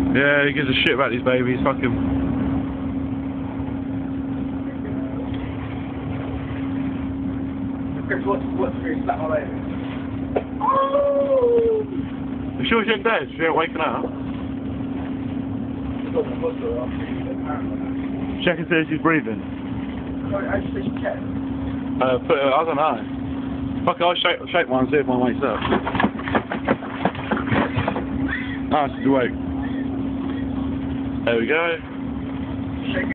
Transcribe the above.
Yeah, he gives a shit about these babies. Fuck him. What's really slap my baby? Oh! You sure she's dead? She ain't waking up. Check and see if she's breathing. I just think she can. I don't know. Fuck it, I'll shake one and see if one wakes up. Ah, she's awake. There we go.